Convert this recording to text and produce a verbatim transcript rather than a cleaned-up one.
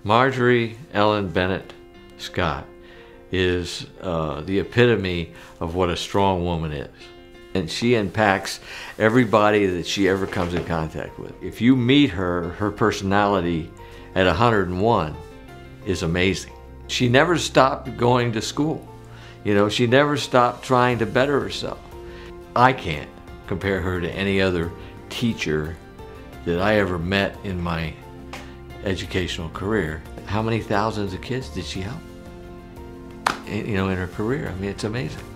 Marjorie Ellen Bennett Scott is uh, the epitome of what a strong woman is. And she impacts everybody that she ever comes in contact with. If you meet her, her personality at one hundred and one is amazing. She never stopped going to school. You know, she never stopped trying to better herself. I can't compare her to any other teacher that I ever met in my educational career. How many thousands of kids did she help? You know, in her career? I mean, it's amazing.